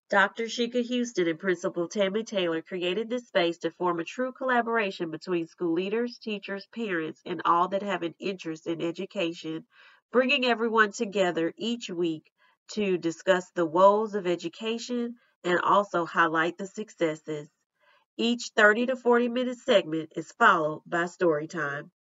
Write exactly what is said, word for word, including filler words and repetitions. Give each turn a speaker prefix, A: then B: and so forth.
A: Doctor Shika Houston and Principal Tammy Taylor created this space to form a true collaboration between school leaders, teachers, parents, and all that have an interest in education, bringing everyone together each week to discuss the woes of education and also highlight the successes. Each thirty to forty minute segment is followed by story time.